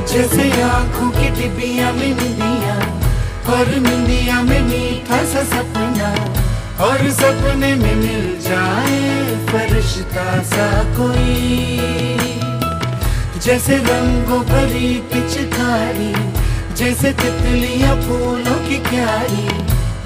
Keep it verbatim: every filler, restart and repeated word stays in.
जैसे आँखों की डिबिया में निंदिया, और निंदिया में मीठा सा सपना, और सपने में मिल जाए फरिश्ता सा कोई। जैसे रंगों भरी पिचकारी, जैसे तितलियां फूलों की क्यारी,